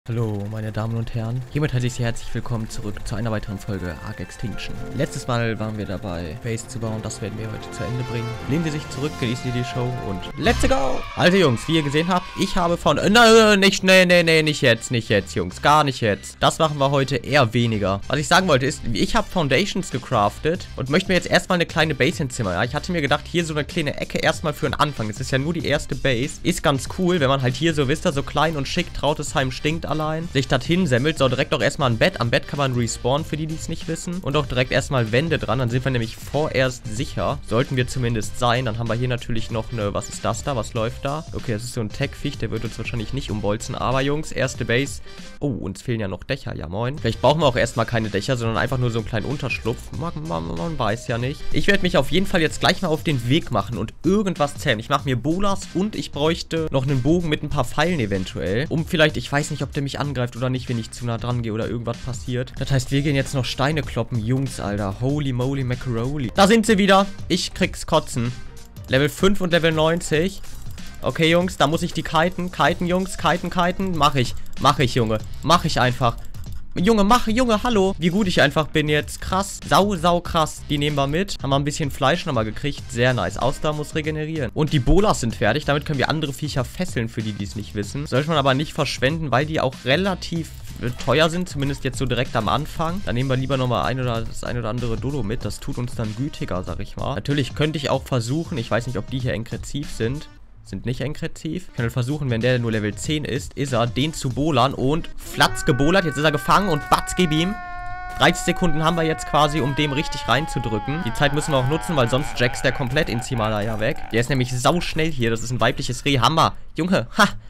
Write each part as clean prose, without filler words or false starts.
Hallo meine Damen und Herren, hiermit heiße ich Sie herzlich willkommen zurück zu einer weiteren Folge Ark Extinction. Letztes Mal waren wir dabei, Base zu bauen, das werden wir heute zu Ende bringen. Lehnen Sie sich zurück, genießen Sie die Show und let's go! Also Jungs, wie ihr gesehen habt, ich habe von... nicht jetzt Jungs, gar nicht jetzt. Das machen wir heute eher weniger. Was ich sagen wollte ist, ich habe Foundations gecraftet und möchte mir jetzt erstmal eine kleine Base hinzimmern. Ja? Ich hatte mir gedacht, hier so eine kleine Ecke erstmal für den Anfang. Es ist ja nur die erste Base. Ist ganz cool, wenn man halt hier so, wisst ihr, so klein und schick, Trautesheim stinkt allein, sich dorthin semmelt. So, direkt auch erstmal ein Bett. Am Bett kann man respawnen, für die, die es nicht wissen. Und auch direkt erstmal Wände dran. Dann sind wir nämlich vorerst sicher. Sollten wir zumindest sein. Dann haben wir hier natürlich noch eine... Was ist das da? Was läuft da? Okay, das ist so ein Tech-Viech. Der wird uns wahrscheinlich nicht umbolzen. Aber Jungs, erste Base. Oh, uns fehlen ja noch Dächer. Ja, moin. Vielleicht brauchen wir auch erstmal keine Dächer, sondern einfach nur so einen kleinen Unterschlupf. Man weiß ja nicht. Ich werde mich auf jeden Fall jetzt gleich mal auf den Weg machen und irgendwas zähmen. Ich mache mir Bolas und ich bräuchte noch einen Bogen mit ein paar Pfeilen eventuell. Um vielleicht... Ich weiß nicht, ob der mich angreift oder nicht, wenn ich zu nah dran gehe oder irgendwas passiert. Das heißt, wir gehen jetzt noch Steine kloppen. Jungs, Alter. Holy moly macaroni. Da sind sie wieder. Ich krieg's kotzen. Level 5 und Level 90. Okay, Jungs, da muss ich die kiten. Kiten, Jungs. Kiten. Mach ich, Junge. Mach ich einfach. Junge, hallo. Wie gut ich einfach bin jetzt. Krass. Sau krass. Die nehmen wir mit. Haben wir ein bisschen Fleisch nochmal gekriegt. Sehr nice. Ausdauer muss regenerieren. Und die Bolas sind fertig. Damit können wir andere Viecher fesseln, für die, die es nicht wissen. Sollte man aber nicht verschwenden, weil die auch relativ teuer sind. Zumindest jetzt so direkt am Anfang. Dann nehmen wir lieber nochmal das ein oder andere Dodo mit. Das tut uns dann gütiger, sag ich mal. Natürlich könnte ich auch versuchen, ich weiß nicht, ob die hier enkrezif sind. Sind nicht enkrezif. Ich kann halt versuchen, wenn der nur Level 10 ist, den zu bolern und flatz gebolert. Jetzt ist er gefangen und batz, gib ihm. 30 Sekunden haben wir jetzt quasi, um dem richtig reinzudrücken. Die Zeit müssen wir auch nutzen, weil sonst jacks der komplett ins Himalaya weg. Der ist nämlich sauschnell hier. Das ist ein weibliches Reh. Hammer. Junge,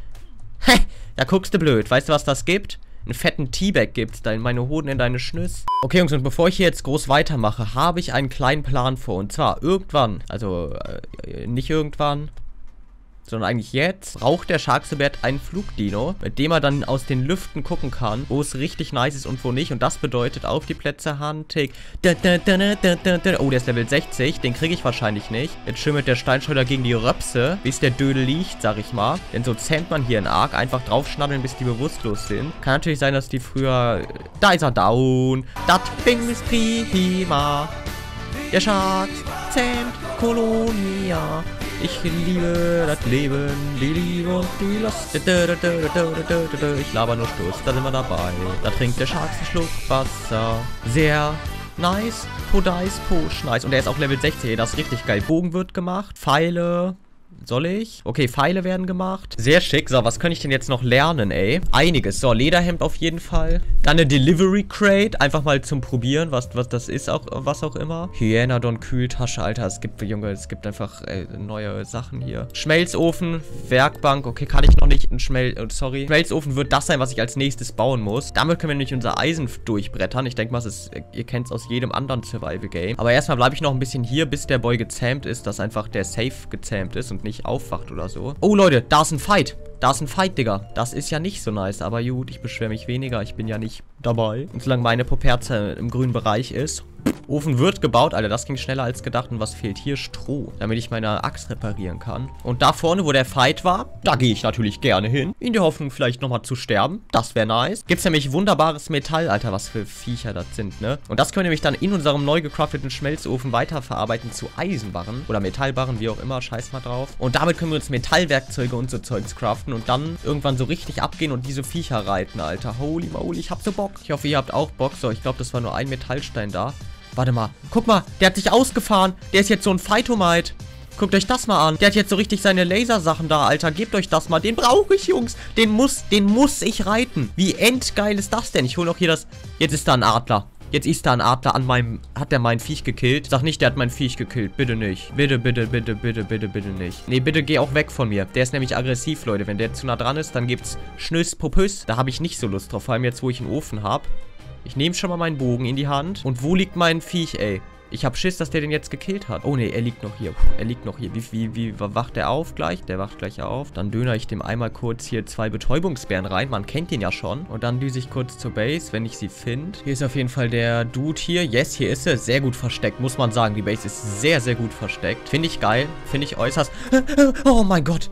da guckst du blöd. Weißt du, was das gibt? Einen fetten Teabag gibt's da in meine Hoden, in deine Schnüss. Okay, Jungs, und bevor ich hier jetzt groß weitermache, habe ich einen kleinen Plan vor. Und zwar irgendwann, also nicht irgendwann, sondern eigentlich jetzt, braucht der Sharksobert einen Flugdino, mit dem er dann aus den Lüften gucken kann, wo es richtig nice ist und wo nicht. Und das bedeutet, auf die Plätze, Hunting. Oh, der ist Level 60, den kriege ich wahrscheinlich nicht. Jetzt schimmelt der Steinschleuder gegen die Röpse, bis der Dödel liegt, sag ich mal. Denn so zähmt man hier in Ark, einfach draufschnabbeln, bis die bewusstlos sind. Kann natürlich sein, dass die früher... Da ist er down. Das Ding ist prima. Der Shark zähmt Kolonia. Ich liebe das Leben, die Liebe und die Lust. Ich laber nur Stoß, da sind wir dabei. Da trinkt der Shark einen Schluck Wasser. Sehr nice. Podais, Posch, nice. Und der ist auch Level 60, das ist richtig geil. Bogen wird gemacht, Pfeile... Soll ich? Okay, Pfeile werden gemacht. Sehr schick. So, was kann ich denn jetzt noch lernen, ey? Einiges. So, Lederhemd auf jeden Fall. Dann eine Delivery Crate. Einfach mal zum Probieren, was das ist, was auch immer. Hyänodon Kühltasche, Alter. Es gibt einfach neue Sachen hier. Schmelzofen, Werkbank. Okay, kann ich noch nicht. Schmelzofen wird das sein, was ich als nächstes bauen muss. Damit können wir nämlich unser Eisen durchbrettern. Ich denke mal, ihr kennt es aus jedem anderen Survival-Game. Aber erstmal bleibe ich noch ein bisschen hier, bis der Boy gezähmt ist, dass einfach der Safe gezähmt ist und nicht aufwacht oder so. Oh, Leute, da ist ein Fight. Da ist ein Fight, Digga. Das ist ja nicht so nice. Aber gut, ich beschwere mich weniger. Ich bin ja nicht dabei. Und solange meine Poperze im grünen Bereich ist. Ofen wird gebaut. Alter, das ging schneller als gedacht. Und was fehlt hier? Stroh. Damit ich meine Axt reparieren kann. Und da vorne, wo der Fight war, da gehe ich natürlich gerne hin. In der Hoffnung, vielleicht nochmal zu sterben. Das wäre nice. Gibt's nämlich wunderbares Metall. Alter, was für Viecher das sind, ne? Und das können wir nämlich dann in unserem neu gecrafteten Schmelzofen weiterverarbeiten zu Eisenbarren. Oder Metallbarren, wie auch immer. Scheiß mal drauf. Und damit können wir uns Metallwerkzeuge und so Zeugs craften. Und dann irgendwann so richtig abgehen und diese Viecher reiten, Alter. Holy moly, ich hab so Bock. Ich hoffe, ihr habt auch Bock. So, ich glaube, das war nur ein Metallstein da. Warte mal. Guck mal, der hat sich ausgefahren. Der ist jetzt so ein Phytomite. Guckt euch das mal an. Der hat jetzt so richtig seine Lasersachen da, Alter. Gebt euch das mal. Den brauche ich, Jungs. Den muss ich reiten. Wie endgeil ist das denn? Ich hole noch hier das... Jetzt ist da ein Adler. Jetzt ist da ein Adler an meinem... Hat der mein Viech gekillt? Sag nicht, der hat mein Viech gekillt. Bitte nicht. Bitte nicht. Nee, bitte geh auch weg von mir. Der ist nämlich aggressiv, Leute. Wenn der zu nah dran ist, dann gibt's Schnüss, Popüss. Da habe ich nicht so Lust drauf. Vor allem jetzt, wo ich einen Ofen habe. Ich nehme schon mal meinen Bogen in die Hand. Und wo liegt mein Viech, ey? Ich habe Schiss, dass der den jetzt gekillt hat. Oh, nee, er liegt noch hier. Er liegt noch hier. Wie wacht er auf gleich? Der wacht gleich auf. Dann döner ich dem einmal kurz hier 2 Betäubungsbären rein. Man kennt den ja schon. Und dann düse ich kurz zur Base, wenn ich sie finde. Hier ist auf jeden Fall der Dude hier. Yes, hier ist er. Sehr gut versteckt, muss man sagen. Die Base ist sehr, sehr gut versteckt. Finde ich geil. Finde ich äußerst... Oh mein Gott.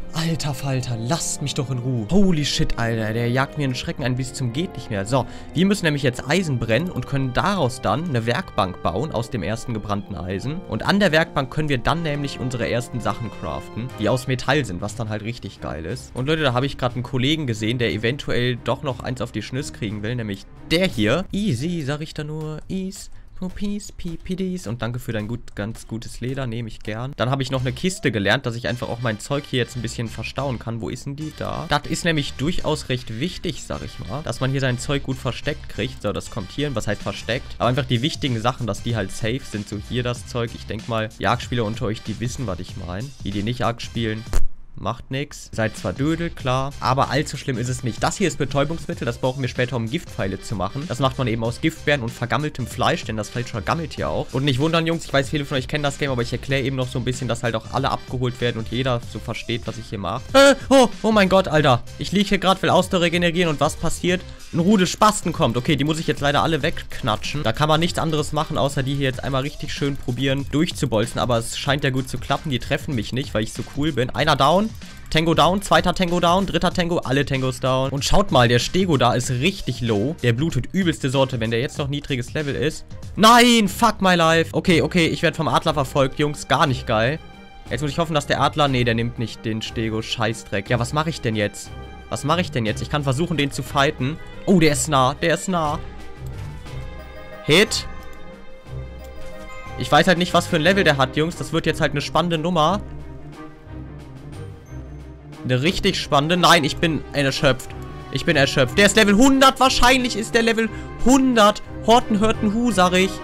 Alter Falter, lasst mich doch in Ruhe. Holy shit, Alter, der jagt mir einen Schrecken ein bis zum geht nicht mehr. So, wir müssen nämlich jetzt Eisen brennen und können daraus dann eine Werkbank bauen aus dem ersten gebrannten Eisen. Und an der Werkbank können wir dann nämlich unsere ersten Sachen craften, die aus Metall sind, was dann halt richtig geil ist. Und Leute, da habe ich gerade einen Kollegen gesehen, der eventuell doch noch eins auf die Schnüss kriegen will, nämlich der hier. Easy, sag ich da nur, easy. Peace, PPDs und danke für dein ganz gutes Leder, nehme ich gern. Dann habe ich noch eine Kiste gelernt, dass ich einfach auch mein Zeug hier jetzt ein bisschen verstauen kann. Wo ist denn die? Da. Das ist nämlich durchaus recht wichtig, sag ich mal, dass man hier sein Zeug gut versteckt kriegt. So, das kommt hier, was heißt versteckt? Aber einfach die wichtigen Sachen, dass die halt safe sind. So hier das Zeug. Ich denke mal, die Arc-Spieler unter euch, die wissen, was ich meine. Die nicht Arc spielen, macht nix. Seid zwar Dödel, klar, aber allzu schlimm ist es nicht. Das hier ist Betäubungsmittel, das brauchen wir später, um Giftpfeile zu machen. Das macht man eben aus Giftbeeren und vergammeltem Fleisch, denn das Fleisch vergammelt hier auch. Und nicht wundern, Jungs, ich weiß, viele von euch kennen das Game, aber ich erkläre eben noch so ein bisschen, dass halt auch alle abgeholt werden und jeder so versteht, was ich hier mache. Oh mein Gott, Alter. Ich liege hier gerade, will Ausdauer regenerieren und was passiert? Ein Rudel Spasten kommt. Okay, die muss ich jetzt leider alle wegknatschen. Da kann man nichts anderes machen, außer die hier jetzt einmal richtig schön probieren durchzubolzen. Aber es scheint ja gut zu klappen. Die treffen mich nicht, weil ich so cool bin. Einer down. Tango down, zweiter Tango down, dritter Tango, alle Tangos down. Und schaut mal, der Stego da ist richtig low. Der blutet übelste Sorte, wenn der jetzt noch niedriges Level ist. Nein, fuck my life. Okay, ich werde vom Adler verfolgt, Jungs. Gar nicht geil. Jetzt muss ich hoffen, dass der Adler... Nee, der nimmt nicht den Stego. Scheißdreck. Ja, was mache ich denn jetzt? Was mache ich denn jetzt? Ich kann versuchen, den zu fighten. Oh, der ist nah. Der ist nah. Hit. Ich weiß halt nicht, was für ein Level der hat, Jungs. Das wird jetzt halt eine spannende Nummer. Eine richtig spannende. Nein, ich bin erschöpft. Ich bin erschöpft. Der ist Level 100. Wahrscheinlich ist der Level 100. Horten hört ein Hu, sag ich.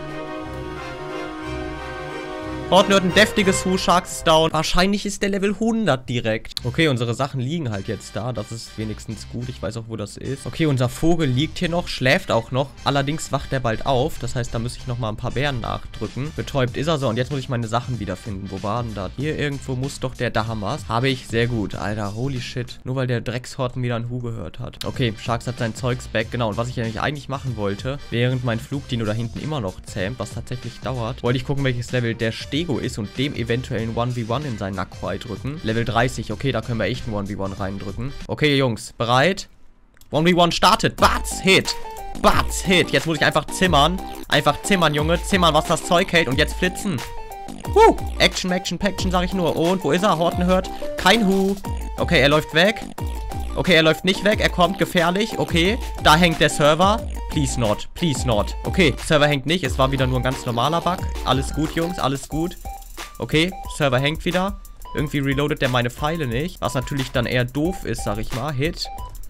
Horten hört ein deftiges Hu. Sharks ist down. Wahrscheinlich ist der Level 100 direkt. Okay, unsere Sachen liegen halt jetzt da. Das ist wenigstens gut. Ich weiß auch, wo das ist. Okay, unser Vogel liegt hier noch. Schläft auch noch. Allerdings wacht er bald auf. Das heißt, da muss ich nochmal ein paar Bären nachdrücken. Betäubt ist er so. Und jetzt muss ich meine Sachen wiederfinden. Wo war denn das? Hier irgendwo muss doch der... Da haben wir's. Habe ich. Sehr gut. Alter, holy shit. Nur weil der Dreckshorten wieder ein Hu gehört hat. Okay, Sharks hat sein Zeugs back. Genau. Und was ich eigentlich machen wollte, während mein Flugdino da hinten immer noch zähmt, was tatsächlich dauert, wollte ich gucken, welches Level der Stego ist und dem eventuell ein 1v1 in seinen Nackwei drücken. Level 30, okay, da können wir echt ein 1v1 reindrücken. Okay, Jungs, bereit? 1v1 startet. Batz, Hit. Batz, Hit. Jetzt muss ich einfach zimmern. Einfach zimmern, Junge. Zimmern, was das Zeug hält und jetzt flitzen. Action, sag ich nur. Und wo ist er? Horten hört kein Hu. Okay, er läuft weg. Okay, er läuft nicht weg. Er kommt gefährlich. Okay, da hängt der Server. Please not. Please not. Okay, Server hängt nicht. Es war wieder nur ein ganz normaler Bug. Alles gut, Jungs. Alles gut. Okay, Server hängt wieder. Irgendwie reloadet der meine Pfeile nicht. Was natürlich dann eher doof ist, sag ich mal. Hit.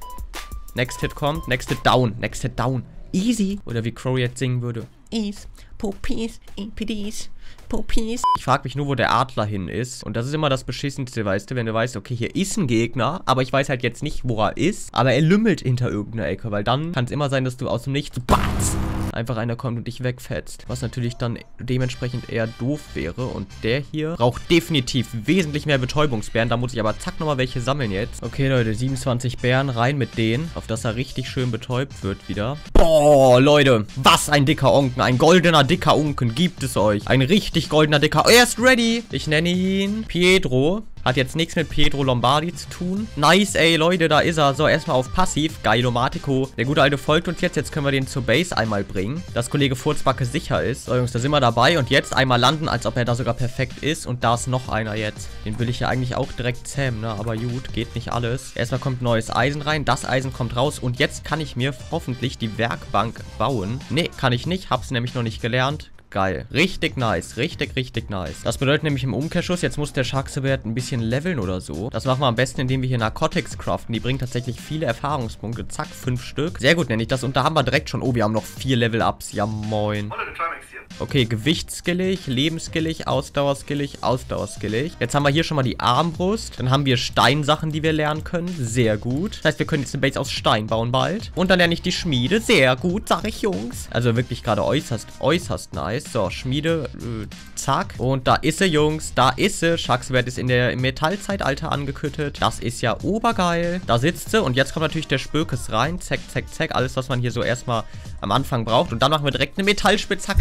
Next Hit kommt. Next Hit down. Next Hit down. Easy. Oder wie Crow jetzt singen würde. Ease. Poppies. EPDs. Poppies. Ich frage mich nur, wo der Adler hin ist. Und das ist immer das Beschissenste, weißt du, wenn du weißt, okay, hier ist ein Gegner, aber ich weiß halt jetzt nicht, wo er ist. Aber er lümmelt hinter irgendeiner Ecke, weil dann kann es immer sein, dass du aus dem Nichts einfach einer kommt und dich wegfetzt. Was natürlich dann dementsprechend eher doof wäre. Und der hier braucht definitiv wesentlich mehr Betäubungsbären. Da muss ich aber zack nochmal welche sammeln jetzt. Okay, Leute, 27 Bären, rein mit denen. Auf dass er richtig schön betäubt wird wieder. Boah, Leute, was ein dicker Onken. Ein goldener dicker Onken gibt es euch. Ein richtig goldener dicker... Er ist ready. Ich nenne ihn Pietro. Hat jetzt nichts mit Pietro Lombardi zu tun. Nice, ey, Leute, da ist er. So, erstmal auf Passiv. Geilomatico. Der gute Alte folgt uns jetzt. Jetzt können wir den zur Base einmal bringen. Dass Kollege Furzbacke sicher ist. So, Jungs, da sind wir dabei. Und jetzt einmal landen, als ob er da sogar perfekt ist. Und da ist noch einer jetzt. Den will ich ja eigentlich auch direkt zähmen, ne? Aber gut, geht nicht alles. Erstmal kommt neues Eisen rein. Das Eisen kommt raus. Und jetzt kann ich mir hoffentlich die Werkbank bauen. Nee, kann ich nicht. Hab's nämlich noch nicht gelernt. Geil. Richtig nice. Richtig nice. Das bedeutet nämlich im Umkehrschuss, jetzt muss der Sharkswert ein bisschen leveln oder so. Das machen wir am besten, indem wir hier Narcotics craften. Die bringen tatsächlich viele Erfahrungspunkte. Zack, 5 Stück. Sehr gut, nenne ich das. Und da haben wir direkt schon... Oh, wir haben noch 4 Level-Ups. Ja, moin. Okay, gewichtsskillig, lebensskillig, ausdauerskillig. Jetzt haben wir hier schon mal die Armbrust. Dann haben wir Steinsachen, die wir lernen können. Sehr gut. Das heißt, wir können jetzt eine Base aus Stein bauen bald. Und dann lerne ich die Schmiede. Sehr gut, sag ich, Jungs. Also wirklich gerade äußerst nice. So, Schmiede, zack. Und da ist sie, Jungs. Da ist sie. Sharkswert ist im Metallzeitalter angeküttet. Das ist ja obergeil. Da sitzt sie. Und jetzt kommt natürlich der Spökes rein. Zack. Alles, was man hier so erstmal am Anfang braucht. Und dann machen wir direkt eine Metallspitzhacke.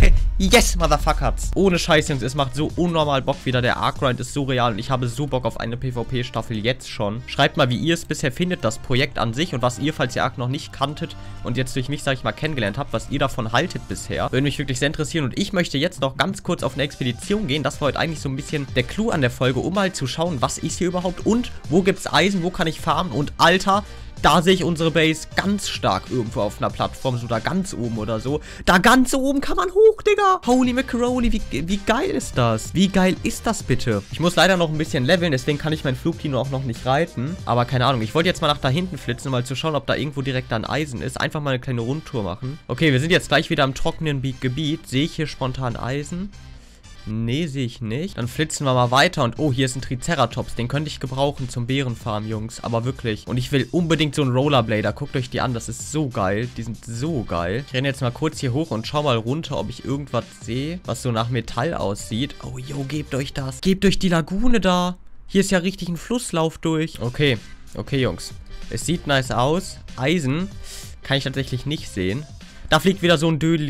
Yes, Motherfuckers. Ohne Scheiß, Jungs, es macht so unnormal Bock wieder. Der Arc-Grind ist so real und ich habe so Bock auf eine PvP-Staffel jetzt schon. Schreibt mal, wie ihr es bisher findet, das Projekt an sich und was ihr, falls ihr Arc noch nicht kanntet und jetzt durch mich, sag ich mal, kennengelernt habt, was ihr davon haltet bisher. Würde mich wirklich sehr interessieren und ich möchte jetzt noch ganz kurz auf eine Expedition gehen. Das war heute eigentlich so ein bisschen der Clou an der Folge, um mal zu schauen, was ist hier überhaupt und wo gibt's Eisen, wo kann ich farmen und Alter, da sehe ich unsere Base ganz stark irgendwo auf einer Plattform, so da ganz oben oder so. Da ganz oben kann man hoch, Digga. Holy Macaroni, wie geil ist das? Wie geil ist das bitte? Ich muss leider noch ein bisschen leveln, deswegen kann ich mein Flugdino auch noch nicht reiten. Aber keine Ahnung, ich wollte jetzt mal nach da hinten flitzen, um mal zu schauen, ob da irgendwo direkt dann Eisen ist. Einfach mal eine kleine Rundtour machen. Okay, wir sind jetzt gleich wieder im trockenen Gebiet. Sehe ich hier spontan Eisen? Nee, sehe ich nicht. Dann flitzen wir mal weiter und oh, hier ist ein Triceratops. Den könnte ich gebrauchen zum Bärenfarm, Jungs. Aber wirklich. Und ich will unbedingt so einen Rollerblader. Guckt euch die an, das ist so geil. Die sind so geil. Ich renne jetzt mal kurz hier hoch und schau mal runter, ob ich irgendwas sehe, was so nach Metall aussieht. Oh, yo, gebt euch das. Gebt euch die Lagune da. Hier ist ja richtig ein Flusslauf durch. Okay, okay, Jungs. Es sieht nice aus. Eisen kann ich tatsächlich nicht sehen. Da fliegt wieder so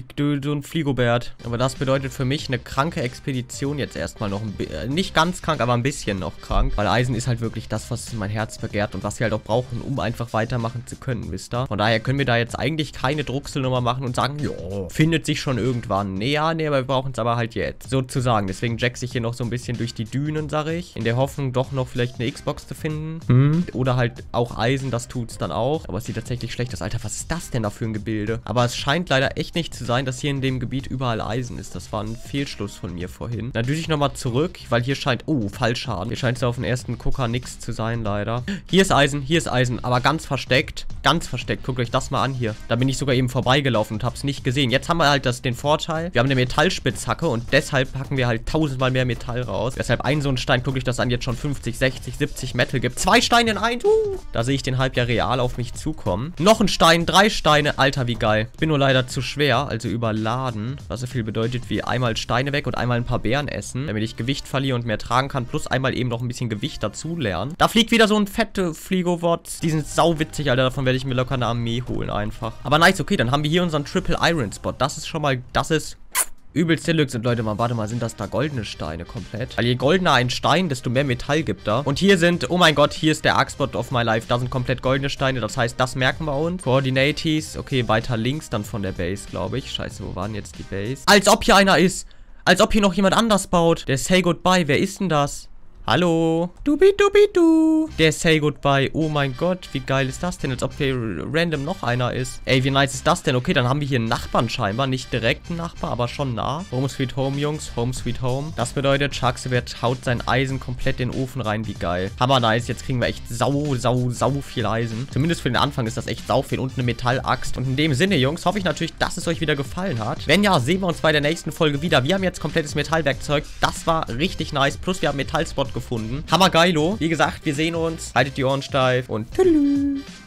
ein Fliegobert. Aber das bedeutet für mich eine kranke Expedition jetzt erstmal noch. Nicht ganz krank, aber ein bisschen noch krank. Weil Eisen ist halt wirklich das, was mein Herz begehrt und was wir halt auch brauchen, um einfach weitermachen zu können, wisst ihr? Von daher können wir da jetzt eigentlich keine Druckselnummer machen und sagen, jo, findet sich schon irgendwann. Nee, ja, nee, aber wir brauchen es aber halt jetzt. Sozusagen. Deswegen jackse ich hier noch so ein bisschen durch die Dünen, sag ich. In der Hoffnung, doch noch vielleicht eine Xbox zu finden. Oder halt auch Eisen, das tut's dann auch. Aber es sieht tatsächlich schlecht aus. Alter, was ist das denn da für ein Gebilde? Aber es scheint leider echt nicht zu sein, dass hier in dem Gebiet überall Eisen ist. Das war ein Fehlschluss von mir vorhin. Natürlich nochmal zurück, weil hier scheint... Oh, Fallschaden. Hier scheint es auf den ersten Gucker nichts zu sein, leider. Hier ist Eisen, aber ganz versteckt. Ganz versteckt. Guckt euch das mal an hier. Da bin ich sogar eben vorbeigelaufen und hab's nicht gesehen. Jetzt haben wir halt den Vorteil, wir haben eine Metallspitzhacke und deshalb packen wir halt 1000-mal mehr Metall raus. Deshalb ein so ein Stein, guckt euch das an, jetzt schon 50, 60, 70 Metal gibt. 2 Steine in 1. Da sehe ich den halb ja real auf mich zukommen. Noch ein Stein, 3 Steine. Alter, wie geil. Bin nur leider zu schwer, also überladen. Was so viel bedeutet wie einmal Steine weg und einmal ein paar Beeren essen, damit ich Gewicht verliere und mehr tragen kann. Plus einmal eben noch ein bisschen Gewicht dazu lernen. Da fliegt wieder so ein fette Fliegowort. Die sind sauwitzig, Alter. Davon werde ich mir locker eine Armee holen einfach. Aber nice, okay, dann haben wir hier unseren Triple Iron Spot. Das ist schon mal, das ist... übelst Deluxe. Und Leute, mal, warte mal, sind das da goldene Steine komplett? Weil je goldener ein Stein, desto mehr Metall gibt da. Und hier sind, oh mein Gott, hier ist der Arc-Spot of my life. Da sind komplett goldene Steine. Das heißt, das merken wir uns. Coordinates. Okay, weiter links dann von der Base, glaube ich. Scheiße, wo war denn jetzt die Base? Als ob hier einer ist. Als ob hier noch jemand anders baut. Der Say Goodbye. Wer ist denn das? Hallo? Dubi-dubi-du. Der Say Goodbye. Oh mein Gott, wie geil ist das denn? Als ob hier random noch einer ist. Ey, wie nice ist das denn? Okay, dann haben wir hier einen Nachbarn scheinbar. Nicht direkt einen Nachbar, aber schon nah. Home Sweet Home, Jungs. Home Sweet Home. Das bedeutet, Sharksebert haut sein Eisen komplett in den Ofen rein. Wie geil. Hammer nice. Jetzt kriegen wir echt sau viel Eisen. Zumindest für den Anfang ist das echt sau viel. Und eine Metallaxt. Und in dem Sinne, Jungs, hoffe ich natürlich, dass es euch wieder gefallen hat. Wenn ja, sehen wir uns bei der nächsten Folge wieder. Wir haben jetzt komplettes Metallwerkzeug. Das war richtig nice. Plus wir haben Metallspot gefunden. Hammer geilo. Wie gesagt, wir sehen uns. Haltet die Ohren steif und tschüss.